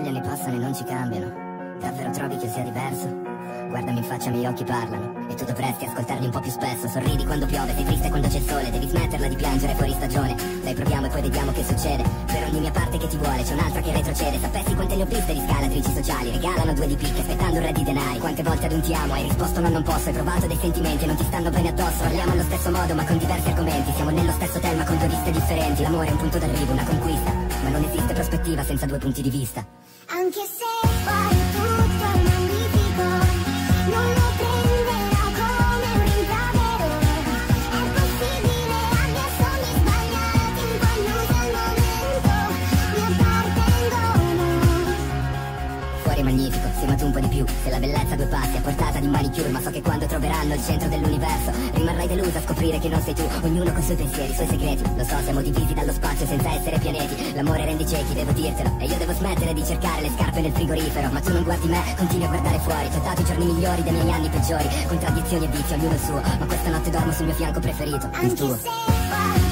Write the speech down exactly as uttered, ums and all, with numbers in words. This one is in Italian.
anni passano e non ci cambiano. Davvero trovi che sia diverso? Guardami in faccia, i miei occhi parlano e tu dovresti ascoltarli un po' più spesso. Sorridi quando piove, sei triste quando c'è il sole, devi smetterla di piangere fuori stagione. Dai, proviamo e poi vediamo che succede. Per ogni mia parte che ti vuole c'è un'altra che retrocede. Sapessi quante ne ho viste di scalatrici sociali, regalano due di picche aspettando un re di denari. Quante volte ad un ti amo hai risposto no non posso, hai provato dei sentimenti e non ti stanno bene addosso. Parliamo allo stesso modo ma con diversi argomenti, siamo nello stesso hotel ma con due viste differenti. L'amore è un punto d'arrivo, una conquista, ma non esiste prospettiva senza due punti di vista. Anche se poi tutto è magnifico, non lo prenderò come un rimprovero. È possibile abbia sogni sbagliati in cui non c'è il momento, mi appartengono. Fuori è magnifico, sì ma tu un po' di più. Se la bellezza a due passi a portata di manicure, ma so che quando troveranno il centro dell'universo rimarrai delusa a scoprire che non sei tu. Ognuno con i suoi pensieri, i suoi segreti. Lo so, siamo divisi dallo spazio senza essere pianeti. L'amore rende ciechi, devo dirtelo, e io devo smettere di cercare le scarpe nel frigorifero. Ma tu non guardi me, continui a guardare fuori. Ti ho dato i giorni migliori dei miei anni peggiori, contraddizioni e vizi, ognuno il suo. Ma questa notte dormo sul mio fianco preferito, il Anche tuo. se poi